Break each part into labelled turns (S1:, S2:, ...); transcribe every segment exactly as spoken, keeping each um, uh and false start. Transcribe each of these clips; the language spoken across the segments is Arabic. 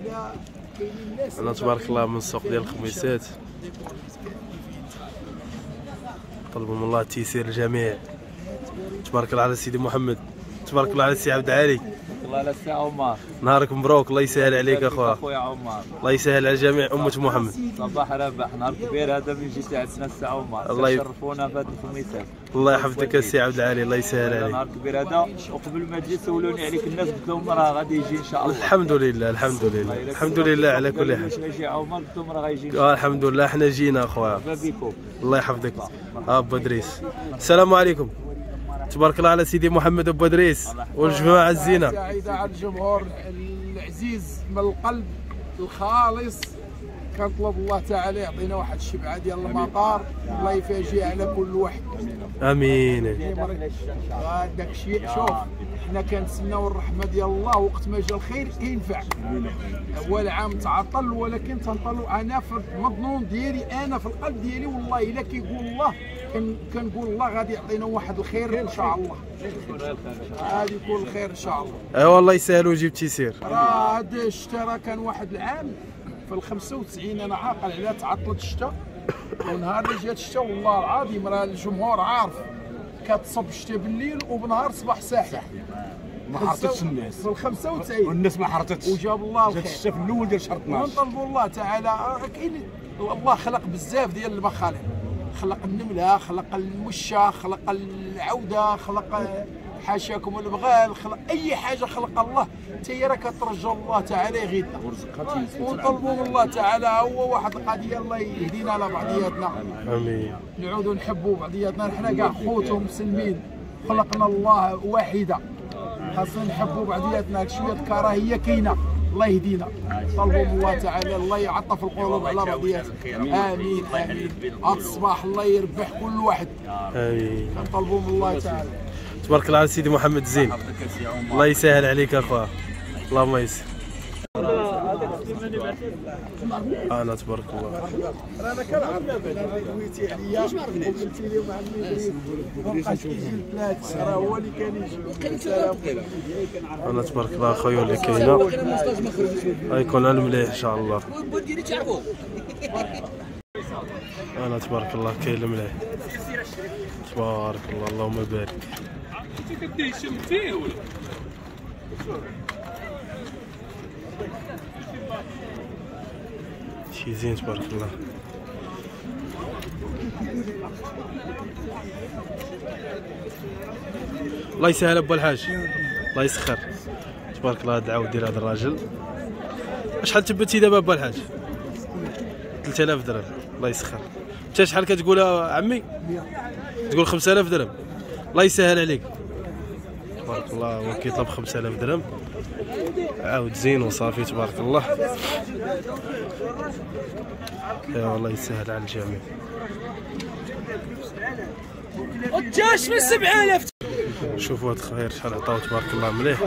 S1: انا تبارك الله من السوق ديال الخميسات. طلبوا من الله التيسير للجميع. تبارك الله على سيدي محمد، تبارك الله على سي عبد العالي،
S2: الله على السي عمر.
S1: نهارك مبروك، الله يسهل عليك اخويا.
S2: اخويا عمر
S1: الله يسهل على جميع امه محمد.
S2: صباح ربح، نهار كبير هذا من جيتي عندنا السي عمر.
S1: الله
S2: يشرفونا في هذه الخميسات.
S1: الله يحفظك السي عبد العالي، الله يسهل عليك.
S2: نهار كبير هذا، وقبل ما تجي سولوني عليك الناس قلت لهم راه غادي يجي ان شاء الله.
S1: الحمد لله الحمد لله الحمد لله على كل حال.
S2: يجي عمر قلت لهم راه غيجي.
S1: اه الحمد لله حنا جينا اخويا.
S2: بكم.
S1: الله يحفظك. اه ابو ادريس، السلام عليكم. تبارك الله على سيدي محمد ابو ادريس والجماعه الزينه.
S3: سعيده على الجمهور العزيز من القلب الخالص. كنطلب الله تعالى يعطينا واحد الشبعه ديال المطار، الله يفاجئ على كل واحد.
S1: امين.
S3: داك الشيء شوف، حنا كنتسناو الرحمه ديال الله، وقت ما جا الخير ينفع. هو العام تعطل، ولكن تنطلوا انا في المظنون ديالي، انا في القلب ديالي والله الا كيقول الله كنقول الله غادي يعطينا واحد الخير ان شاء الله. غادي يكون الخير ان شاء الله.
S1: ايوا الله يسهل ويجيب تيسير.
S3: راه هذا الشتا راه كان واحد العام في ال خمسة وتسعين انا عاقل عليها تعطلت الشتا، ونهار اللي جات الشتا والله العظيم راه الجمهور عارف كتصب الشتا بالليل وبنهار صباح ساحل.
S4: ما حرطتش الناس
S3: في ال خمسة وتسعين
S4: والناس ما حرطتش،
S3: وجاب الله الخير.
S4: جات الشتا في الاول ديال شهر اثناش.
S3: ونطلبوا الله تعالى، كاين الله خلق بزاف ديال المخالق، خلق النمله، خلق المشه، خلق العوده، خلق حاشاكم البغال، خلق اي حاجه خلق الله حتى هي راه كترجى الله تعالى يغيثنا. ونطلبوا من الله تعالى هو واحد القضيه، الله يهدينا على بعضياتنا.
S1: امين.
S3: نعودوا نحبوا بعضياتنا، حنا كاع خوت ومسلمين، خلقنا الله واحده، خاصنا نحبوا بعضياتنا. شويه كراهيه كاينه، الله يهدينا. طلبوا من الله تعالى الله يعطف القلوب على بعضياتنا. امين امين. هذا الصباح الله يربح كل واحد.
S1: امين.
S3: كنطلبوا من الله تعالى.
S1: تبارك الله على سيدي محمد الزين، الله يسهل عليك اخويا، اللهم يسر. انا تبارك الله
S3: انا كنعرف دويتي عليا وقلتي لي مع المدرس مابقاش كيجي الثلاث، راه هو اللي كان يجي.
S1: انا تبارك الله اخويا اللي كاينه غيكون على المليح ان شاء الله. انا تبارك الله كاين المليح، تبارك الله اللهم بارك. شي زين تبارك الله. الله يسهل ابو الحاج، الله يسخر. تبارك الله هذا العود ديال هذا الراجل. شحال تبتي دابا ابو الحاج؟ ثلاثة آلاف درهم، الله يسخر. انت شحال كتقول عمي؟ تقول خمسة آلاف درهم، الله يسهل عليك. تبارك الله هو كيطلب خمسة آلاف درهم، عاود زين وصافي تبارك الله. يا والله يسهل على الجميع.
S5: وجاش من سبعة آلاف.
S1: شوفوا هاد الخير شحال عطاو تبارك الله مليح.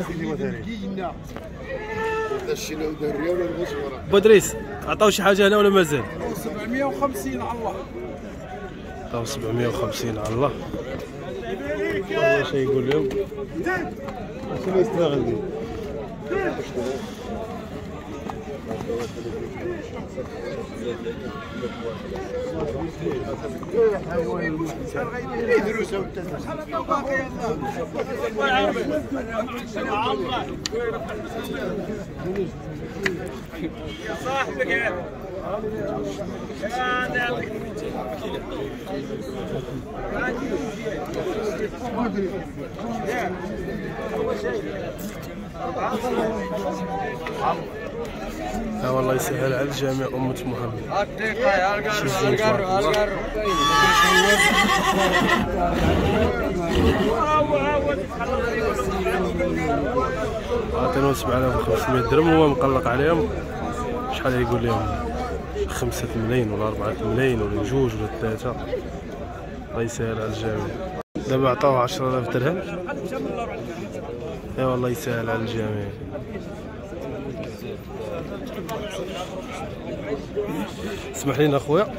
S1: بودريس عطاو شي حاجه هنا ولا مازال؟
S3: سبعمية وخمسين على الله.
S1: عطاو سبعمية وخمسين على الله. واش يقول لهم؟ شنو يستغل؟
S5: صاحبك
S1: ها والله يسهل على الجميع أمة محمد. عطيناهم سبعة آلاف وخمسمية درهم وهو مقلق عليهم. شحال يقول لهم؟ خمسة ملايين ولا أربعة ملايين ولا جوج ولا ثلاثة. الله يسهل على الجميع. دابا عطاوه عشرة آلاف درهم. يا والله يسهل على الجميع. اسمح لينا اخويا،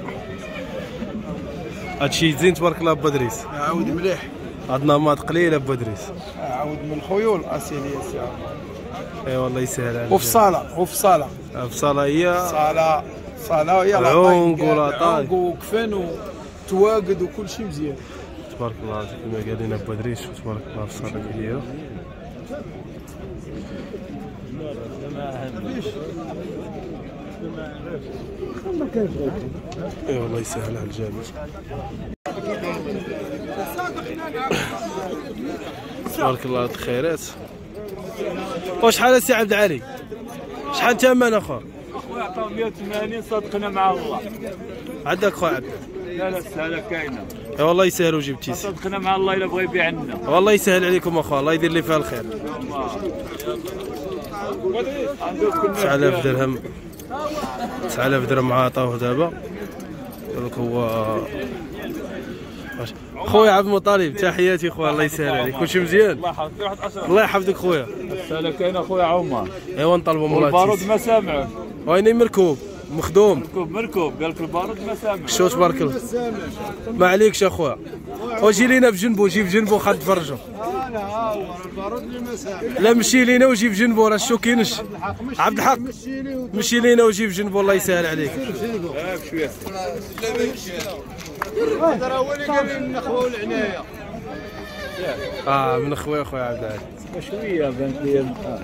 S1: هادشي زين تبارك الله. با دريس
S3: عاود مليح،
S1: هاد نماط قليله با دريس.
S3: عاود من الخيول اصيليه.
S1: اي والله يسهل عليك.
S3: وفي صاله وفي صاله
S1: في صاله هي
S3: صاله صاله هي
S1: عنق ولا طاي
S3: عنق وكفن وتواقد وكل شيء مزيان.
S1: تبارك الله كما قال لنا بودريش تبارك الله في الصاله كبيره. اي والله يسهل على الجامع. تبارك الله الخيرات. وشحال السي عبد العالي؟ شحال ثمن اخويا؟
S2: اخويا عطاو مية وثمانين صدقنا مع الله.
S1: عندك خويا عبد؟
S2: لا لا السهله كاينه.
S1: اي والله يسهل وجبتي.
S2: صدقنا مع الله الا بغى يبيع لنا.
S1: والله يسهل عليكم اخويا، الله يدير لي فيها الخير. تسعة آلاف درهم تسعة آلاف درهم عطاوه دابا. قالك هو خويا عبد المطلب تحياتي خويا، الله يسهل عليك. كلشي مزيان؟
S2: الله يحفظك واحد عشرة.
S1: الله يحفظك خويا.
S2: السهله كاينه خويا عمر.
S1: ايوا نطلبوا مولاي.
S2: البارود ما سامعه.
S1: ويني مركوب مخدوم.
S2: مركوب مركوب قال لك البارود ما سامعه.
S1: شو تبارك الله. ما عليكش اخويا. وجي لينا بجنبو، جي بجنبو خد تفرجوا.
S3: انا ها هو البارود اللي ما سامع.
S1: لا مشي لينا وجي بجنبو راه شو كاينش. عبد الحق مشي لينا وجي بجنبو الله يسهل عليك.
S2: اه بشويه.
S3: هذا هو اللي قال لي نخويا العنايه.
S1: اه من خويا خويا عبد العال.
S2: شويه بانت لي.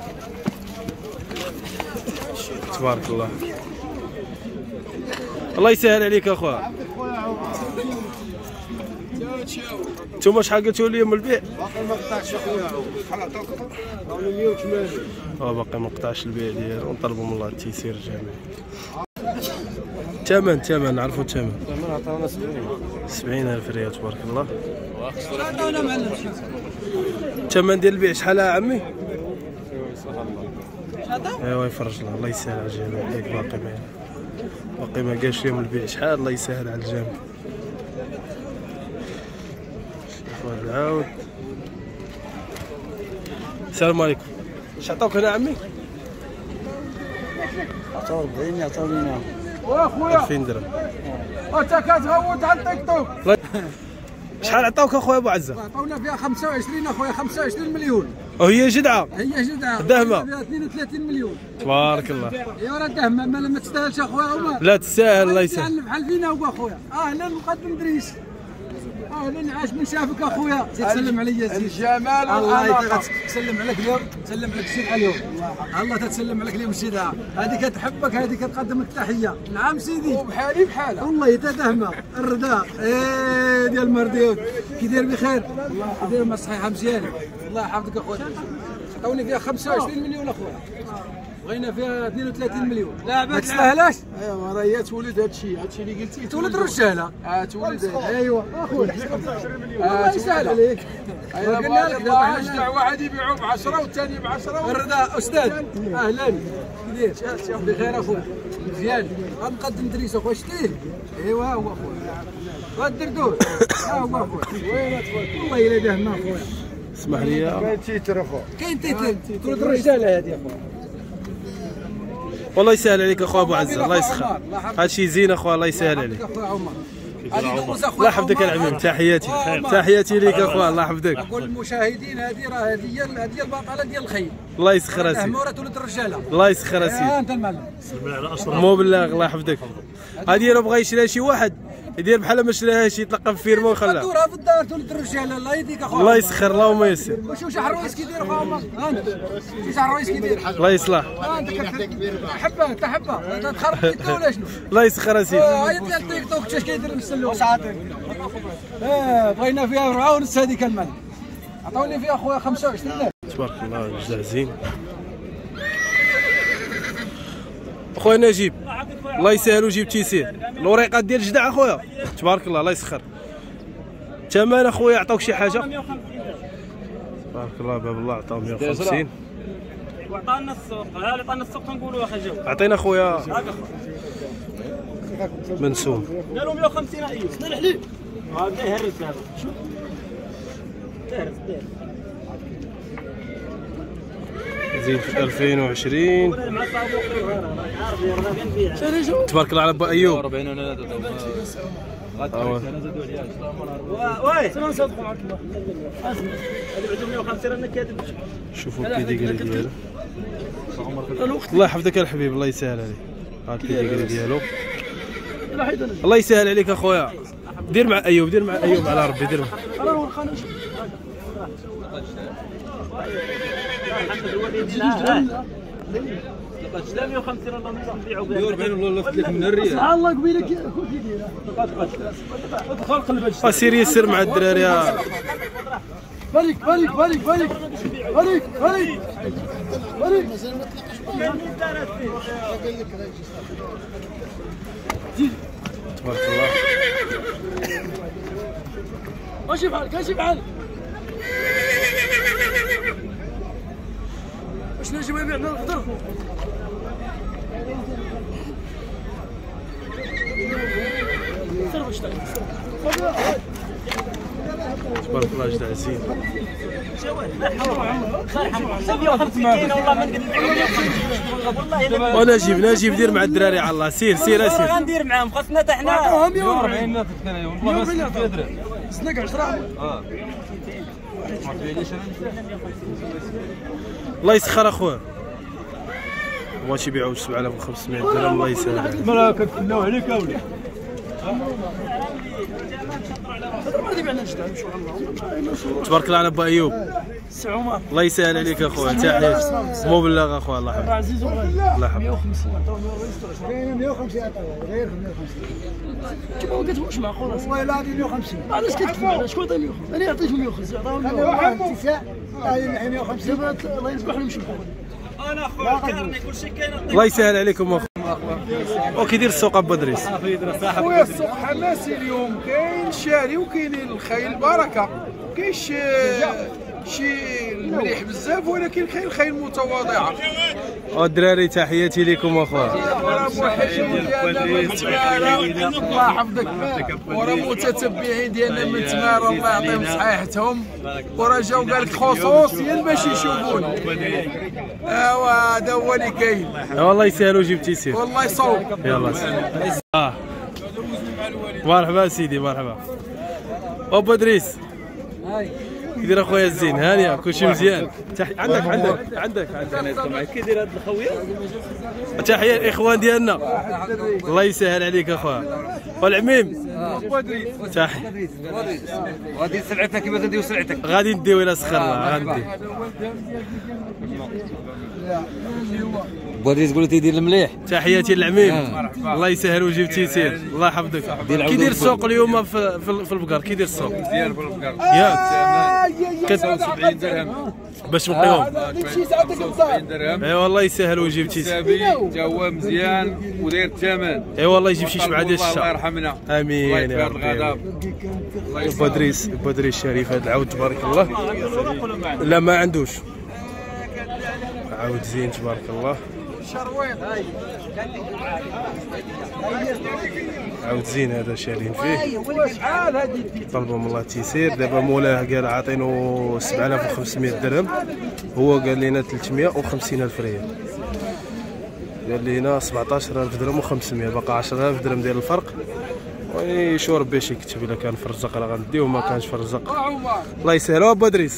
S1: تبارك الله. الله يسهل عليك اخويا. انتوما شحال قلتوا لي من البيع؟
S3: باقي ما قطعش اخويا. شحال عطاوك؟ عطاوني مية وثمانين.
S1: اه باقي ما قطعش البيع ديالو، ونطلبوا من الله التيسير الجميع. ثمن ثمن نعرفوا الثمن.
S3: الثمن عطاونا سبعين.
S1: سبعين ألف ريال تبارك الله.
S5: عطاونا معلم.
S1: الثمن ديال البيع شحال عمي؟ ايوا يفرج الله، الله يسهل على الجميع. ياك باقي ما باقي ما قالش لهم البيع شحال، الله يسهل على الجميع. شوفوا هذا العاود. السلام عليكم. اش عطاوك هنا عمي؟
S3: عطاو أربعين عطاوني مية.
S5: واخويا
S1: ألفين درهم.
S5: انت كتغوت على التيك توك.
S1: شحال عطاوك اخويا ابو عزه؟
S5: عطاونا فيها خمسة وعشرين اخويا، خمسة وعشرين مليون.
S1: وهي جدعه؟
S5: هي جدعه.
S1: دهمه.
S5: فيها اثنين وثلاثين مليون.
S1: تبارك الله.
S5: ايوا راه دهمه ما ما تستاهلش اخويا عمر.
S1: لا تستاهل الله يسهل.
S5: بحال فينا هو اخويا. اهلا مقدم دريس. اهلا عاش من شافك اخويا. زيد سلم عليا زيد.
S3: الجمال
S5: الله
S3: والاناقه.
S5: تسلم عليك اليوم، تسلم عليك السيد اليوم. الله تتسلم عليك اليوم السيدة. هذه كتحبك، هذه كتقدم لك تحيه. نعم سيدي.
S3: وبحالي بحالها.
S5: والله تا دهمه الرضا ايه ديال المرديود. كي داير بخير؟ كي داير مع الصحيحه مزيانه. الله يحفظك اخويا. عطاوني فيها خمسة وعشرين مليون اخويا. بغينا فيها اثنين وثلاثين مليون. لا ما تستاهلاش.
S3: ايوا راه هي تولد هذا الشيء، هذا الشيء اللي قلتي
S5: تولد رجاله.
S3: اه تولد.
S5: ايوا اخويا. الله يسهل عليك.
S3: ايوا
S5: قلنا لك
S3: الله يجدع واحد يبيعوا ب عشرة والثاني ب عشرة.
S5: الرضا استاذ اهلا كي داير؟ بخير اخويا مزيان. غنقدم دريس اخويا شتيه. ايوا هو اخويا غدردوه. ها هو اخويا وين تفوت والله الا دهمه اخويا.
S1: اسمح لي.
S3: كاين تيتر اخويا.
S5: كاين تيتر تولد الرجاله هذه اخويا.
S1: والله يسهل عليك اخويا ابو عزه، الله يسخر. هادشي زين اخويا، الله يسهل عليك.
S5: اخويا عمر
S1: الله يحفظك العميم. تحياتي تحياتي ليك اخويا، الله يحفظك.
S5: اقول للمشاهدين هذه راه هذه هي هذه هي البطله ديال الخيل.
S1: الله يسخر اسيدي.
S5: دهمه وراه تولد الرجاله.
S1: الله يسخر
S5: اه
S1: اسيدي.
S5: انت المعلم.
S1: مو بالله الله يحفظك. هذه الا بغى يشريها شي واحد يدير بحال ما شراهاش، يتلقى في فيرما ويخليها.
S5: دورها في الدار تولد الرجاله. الله يهديك اخويا.
S1: الله يسخر اللهم يسر.
S5: وشوف شحال الرويس كيدير اخويا عمر. ها انت شوف شحال الرويس كيدير.
S1: الله يصلح.
S5: ها انت تحبه تحبه انت تخرب فيك ولا شنو؟
S1: الله يسخر اسيدي.
S5: هاي ديال التيك توك اش كيدير نسلو. واش عاطيك؟ اه بغينا فيها أربعة ونص هذيك المال. عطوني فيها اخويا خمسة وعشرين ألف.
S1: تبارك الله جدع زين. اخويا نجيب الله يسهل ويجيب تيسير. الوريقات ديال جدع اخويا تبارك الله، الله يسخر. ثمن اخويا عطاوك شي حاجه؟ تبارك الله باب الله عطاو مية وخمسين.
S6: وعطانا السوق، ها اللي عطانا السوق تنقولوا واخا جاو.
S1: عطينا اخويا منسوم.
S6: داروا مية وخمسين رئيس. شنو الحليب؟ هذا يهرس هذا. شوف. يهرس داير.
S1: زين في ألفين وعشرين. تبارك الله على ابو ايوب.
S2: أربعين ونادى
S6: وي شنو نصدقوا معك الله. هذه بعتوا مية وخمسين رانا كاذب.
S1: شوفوا البيديغري ديالو. الله يحفظك الحبيب، الله يسهل عليك. هاك البيديغري ديالو. الله يسهل عليك اخويا. دير مع ايوب، دير مع ايوب على ربي، دير معاه.
S6: ثلاثمية وخمسين والله نبيعوا بها.
S5: والله فتلك من الريال.
S6: سبحان الله قبيلك كي دايره. دخل قلبك.
S1: سير يسر مع الدراري.
S6: فريق فريق فريق فريق فريق فريق فريق
S1: تبارك الله.
S6: ماشي بحالك ماشي بحالك. واش نجيو يبيعنا الخضر؟ صرف اشتغل.
S1: تبارك الله جد عزيز. وانا جيب نجيب دير مع الدراري على الله. سير سير اسير.
S6: غندير معاهم خاصنا حتى حنا
S5: مية وأربعين ناطق انا والله ما سكت يدري.
S6: سناك عشرة.
S5: اه ما فينيش
S1: الله يسخر اخويا. واش يبيعوا ب سبعة آلاف وخمسمية درهم. الله يسهل.
S5: مرا كتكلاو عليك اولي.
S1: تبارك الله على با ايوب. الله يسهل عليك اخويا. تحيه مو بالله اخويا. الله يحفظك.
S6: عزيز وغالي.
S1: الله يحفظك.
S6: مية وخمسين غير مية وخمسين. كيف ما قلت واش معقول والله لا مية وخمسين. علاش كتكذب؟ شكون عطاني مية وخمسين؟ انا عطيته مية وخمسين. عطاهم مية وخمسين. الله يذبح لهم شي انا خويا كارني كلشي كاين.
S1: الله يسهل عليكم اخويا. وكيدير السوق ابو دريس؟
S3: خويا السوق حماسي اليوم، كاين شاري وكاينين الخيل بركه، كاينش شي المليح بزاف ولكن كاين خيل متواضعه.
S1: الدراري تحياتي لكم اخويا.
S3: وراه موحشين ديالنا من تماره، الله يحفظك، وراه متتبعين ديالنا من تماره الله يعطيهم صحيحتهم، وراه جاو قال لك خصوصيا باش يشوفونا. ايوا هذا هو اللي كاين.
S1: والله يسهل وجيب تيسير.
S3: والله يصوب.
S1: يلا اه مرحبا سيدي مرحبا. ابو ادريس كيدير اخويا الزين؟ هانيه كلشي مزيان. تح... عندك عندك عندك عندك
S6: كيدير هاد الخويه؟
S1: تحيه الاخوان ديالنا. الله يسهل عليك اخويا. والعميم تحيه.
S5: غادي سلعتك كيفاش نديو سلعتك؟
S1: غادي نديو الى سخر الله غادي.
S5: بغيتي تقول تيدير المليح.
S1: تحياتي للعميم. الله يسهل ويجيب تيسير. الله يحفظك. كيدير السوق اليوم في في البقر؟ كيدير السوق؟
S5: مزيان في البقر.
S1: ياك
S5: خمسة وسبعين درهم
S1: باش نقيوهم.
S5: خمسة وسبعين درهم.
S1: اي والله يسهل ويجيب تيسير.
S5: تا هو مزيان وداير الثمن.
S1: اي والله يجيب شي شبعه ديال الشتا.
S5: الله يرحمنا.
S1: امين يا ربي. ابو ادريس ابو ادريس شريف هذا العود تبارك الله. لا ما عندوش عود زين تبارك الله. عود زين هذا شارين فيه. طلبهم الله تيسير. دابا مولاه قال عاطينو سبعة آلاف وخمسمية درهم، هو قال لنا ثلاثمية وخمسين ألف ريال. قال لنا سبعطاش ألف درهم وخمسمية، باقي عشرة آلاف درهم ديال الفرق. ويشور باش يكتب الا كان في الرزق راه غنديو، ما كانش في الرزق الله يسهل. ابو ادريس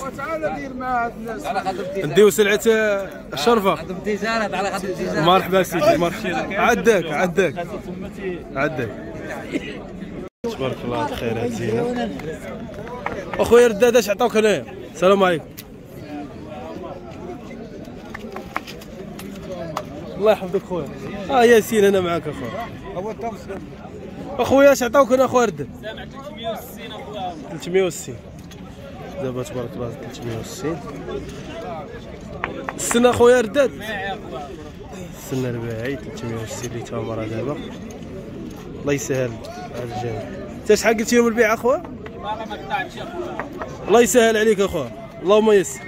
S1: نديو سلعه الشرفه.
S5: خدمتي زارت على خدمتي زارت.
S1: مرحبا سيدي مرحبا. عداك عداك عداك. تبارك الله هاد الخيرات زينه. اخويا الرداد اش عطاوك هنايا؟ السلام عليكم. الله يحفظك خويا. اه ياسين انا معاك اخويا. اخويا اش عطاوك هنا اخويا رداد؟
S6: ثلاثمية وستين اخويا.
S1: ثلاثمية وستين دابا تبارك الله ثلاثمية وستين. السنة اخويا رداد؟ السنة رباعي ثلاثمية وستين اللي تمر دابا. الله يسهل على الجميع. انت شحال قلتي لهم البيع اخويا؟
S6: باقي ما قطعتش اخويا.
S1: الله يسهل عليك اخويا. اللهم يسر.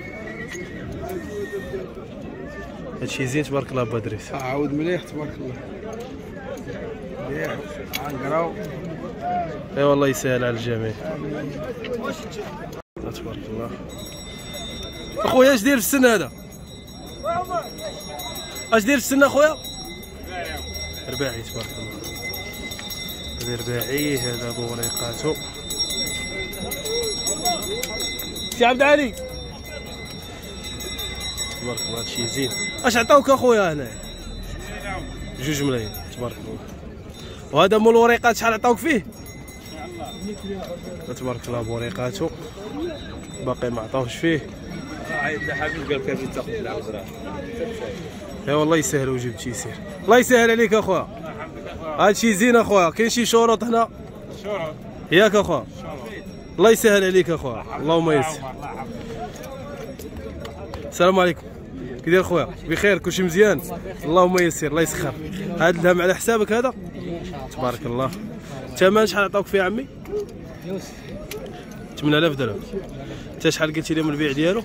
S1: هادشي زين تبارك الله ابو ادريس.
S3: عاود مليح تبارك الله. مليح عنقراو.
S1: اي والله يسهل على الجميع. تبارك الله. اخويا اش داير في السن هذا؟ اش داير في السن اخويا؟ رباعي تبارك الله. هذا رباعي هذا بوريقاتو. سي عبد العالي تبارك الله هادشي زين. اش عطاوك اخويا هنا؟ جوج ملايين تبارك الله. وهذا مول الوريقات شحال عطاوك فيه؟ تبارك الله بوريقاتو باقي ما عطاوش فيه.
S2: عيط لحبيب قال كيف تاخذ العذراء.
S1: اي والله يسهل وجيب تيسير. الله يسهل عليك اخويا. هادشي زين اخويا. كاين شي شروط هنا؟
S4: شروط
S1: ياك اخويا؟ الله يسهل عليك اخويا. اللهم يسر. السلام عليكم. كي داير خويا؟ بخير كلشي مزيان؟ اللهم يسر الله يسخر. هذا الدهم على حسابك هذا؟ تبارك الله. الثمن شحال عطاوك فيه عمي؟ ثمانية آلاف درهم. انت شحال قلتي لي من البيع ديالو؟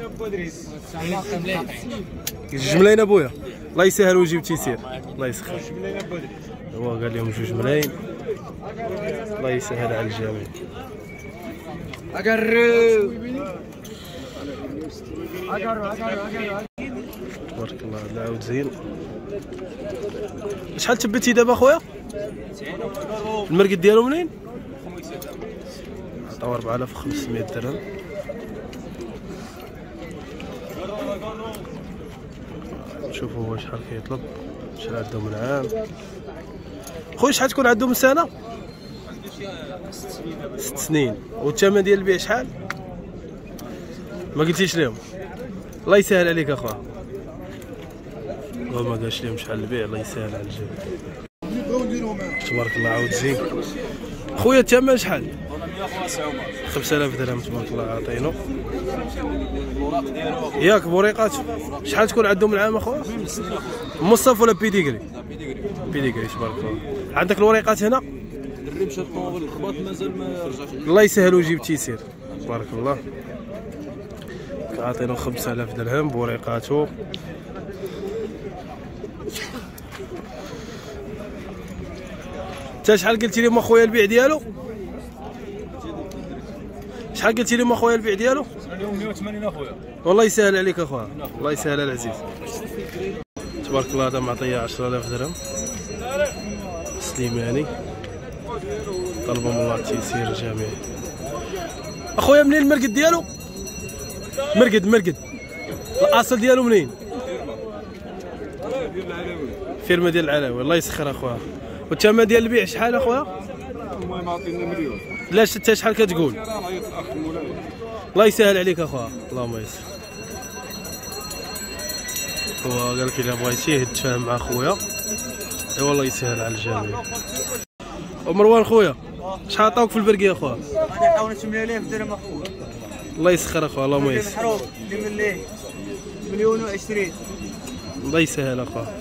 S1: جوج ملايين ابويا. الله يسهل ويجيب تيسير. الله يسخر. هو قال لهم جوج ملايين. الله يسهل على الجميع. تبارك الله هذا العود زين. شحال تبتي دابا اخويا؟ المرقد ديالو منين؟ عطاو أربعة آلاف وخمسمية درهم. نشوفوا هو شحال كيطلب، شحال عنده من عام. خويا شحال تكون عنده من سنة؟ ست سنين. والثمن ديال البيع شحال؟ ما قلتيش لهم؟ الله يسهل عليك اخويا. هو ما قالش لهم شحال البيع. الله يسهل على الجميع. تبارك الله عاود زين. خويا الثمن شحال؟ خمسة آلاف درهم تبارك الله عاطينو. ياك بوريقاتو شحال تكون عندهم العام اخويا؟ مصطف ولا بيديغري؟ بيديغري تبارك الله. عندك الوريقات هنا؟
S2: الرمشه الطوبل الخباط مازال ما رجعش.
S1: الله يسهل ويجيب تيسير تبارك الله. عاطينو خمسة آلاف درهم بوريقاتو. انت شحال قلتي لهم اخويا البيع ديالو؟ شحال قلتي لهم اخويا البيع ديالو؟
S4: اليوم مية وثمانين اخويا.
S1: والله يسهل عليك اخويا. الله يسهل على العزيز. تبارك الله هذا معطيه عشرة آلاف درهم سليماني. طلبهم الله التيسير جميع. اخويا منين المرقد ديالو؟ مرقد مرقد. الاصل ديالو منين؟ فيرما ديال العلاوي. الله يسخر اخويا. والثمن ديال البيع شحال اخويا؟
S4: المهم عطينا مليون.
S1: لا انت شحال كتقول؟ الله يسهل عليك اخويا. اللهم يسر. هو قال لك الا بغيتيه تفاهم مع خويا. اي والله يسهل على الجميع. ومروان خويا شحال عطاوك في البرقيه اخويا؟
S7: غادي عطاونا ثمانية آلاف درهم اخويا.
S1: الله يسخر اخويا. اللهم يسر.
S7: محروق اللي من ليه مليون وعشرين.
S1: الله يسهل اخويا.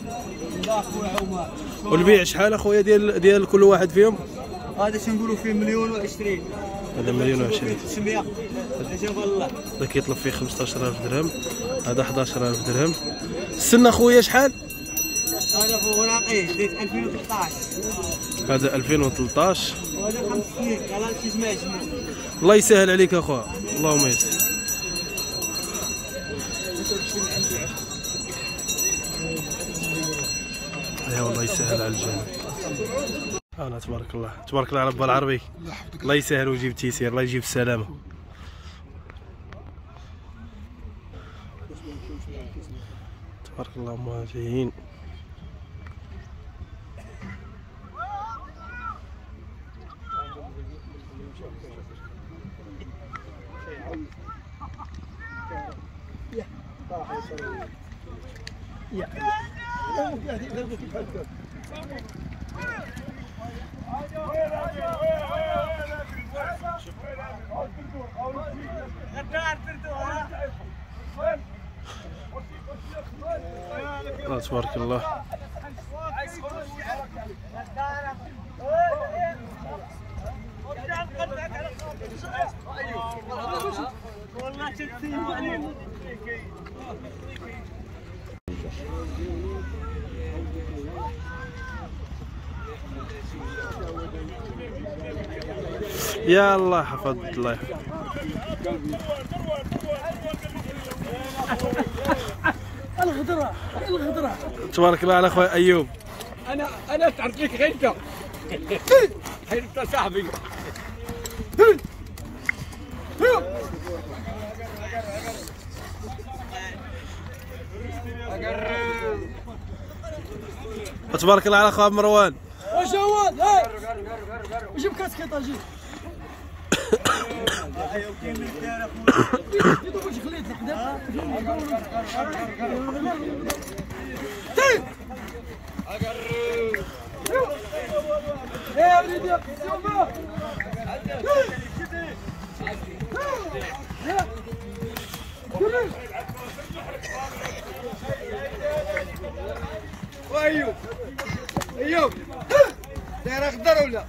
S1: والبيع شحال اخويا ديال ديال كل واحد فيهم؟
S7: هذا شنقولوا فيه مليون وعشرين.
S1: هذا مليون وعشرين.
S7: تسمية اجي والله.
S1: هذا كيطلب فيه خمسطاش ألف درهم. هذا أحد عشر ألف درهم. السنة خويا شحال؟
S7: هذا اوراقي ديت ألفين وثلاثطاش.
S1: هذا ألفين وثلاثطاش.
S7: وهذا خمس سنين على شي جماعة جماعة.
S1: الله يسهل عليك اخويا. اللهم يسر. يا والله يسهل على الجميع. انا تبارك الله تبارك الله على با العربي. الله يسهل ويجيب تيسير. الله يجيب السلامه. تبارك الله موافقين. الله تبارك الله. يا الله حفظ الله يحفظ.
S5: الغدرة الغدرة.
S1: تبارك الله على اخويا ايوب.
S5: انا انا تعرف لك غير انت. غير انت صاحبي.
S1: تبارك الله على خويا مروان.
S6: واش هو هاي جيب كاس كيطا جيب واش خليت القدام يا وليدي ايوب ايوب داير اخضر ولا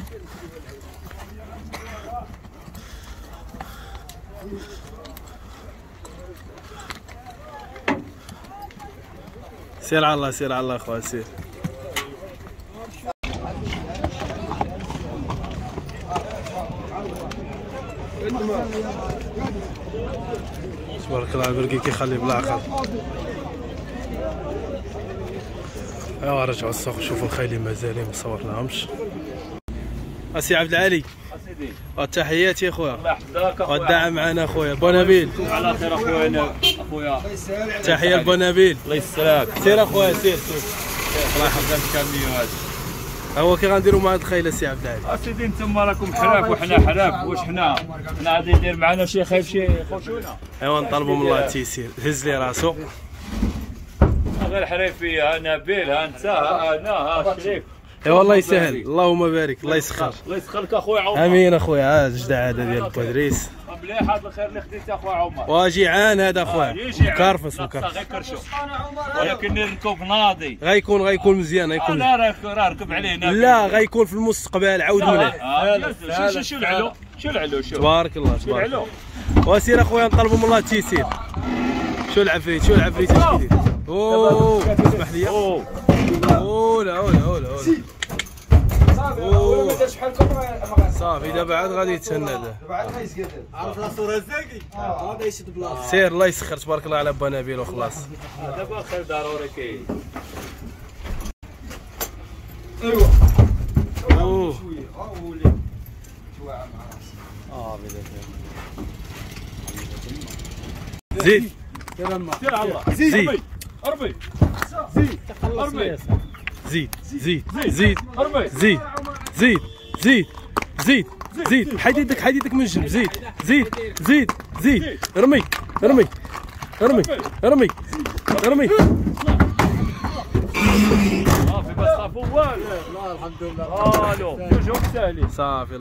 S1: سير على الله سير على الله اخويا سير. تبارك الله البرقي كيخلي بالعقل. ايوا رجعوا السوق شوفوا الخيلين مازالين ما صورناهمش. اسي عبد العالي
S2: اسيدي
S1: تحياتي اخويا.
S2: الله يحفظك
S1: والدعم معنا اخويا بونابيل.
S2: على خير اخويا انا اخويا
S1: تحيه لبونابيل.
S2: الله يسلمك.
S1: سير اخويا سير سير.
S2: الله يحفظك كامل.
S1: هو كي غنديروا مع هاد الخيل سي عبد العالي.
S2: اسيدي نتوما راكم حراف وحنا حراف واش حنا حنا غادي يدير معنا شي خايف شي خوشونا.
S1: ايوا نطلبوا من الله التيسير. هز لي راسو
S2: غير حريفي ها نبيل ها انت ها انا ها شريك.
S1: ايوا الله يسهل اللهم بارك الله يسخر.
S2: الله يسخر لك اخويا عمر.
S1: امين اخويا. ها الجدع هذا ديال بودريس
S2: مليح هذا الخير اللي خديت اخويا عمر.
S1: واجيعان هذا اخويا مكرفس
S2: مكرفس.
S1: مكرفس
S2: ولكن نركب ناضي.
S1: غيكون غيكون مزيان غيكون.
S2: لا راه ركب علينا.
S1: لا غيكون في المستقبل عاود مليح.
S2: شو شو العلو شو العلو شو
S1: تبارك الله تبارك الله. وسير اخويا نطلبوا من الله التيسير. شو العفريت شو العفريت اش كيدير. اوه اسمح لي. اوه اولا اولا اولا اولا صافي دابا عاد غادي يتسنى له.
S7: عرف راسو رزاقي غادي يشد بلاصه.
S1: سير الله يسخر تبارك الله على بونابيل وخلاص.
S2: دابا خير ضروري كاين.
S1: ايوا اوه زيد
S2: سير على الله.
S1: زيد
S2: اربي زيد اربي
S1: زيد زيد زيد
S2: اربي
S1: زيد زيد زيد زيد زيد حيد يدك حيد يدك من الجنب. زيد زيد زيد زيد ارمي ارمي ارمي ارمي ارمي.
S2: صافي بس صافو والو. لا الحمد لله. الو جوج ساهلين.
S1: صافي.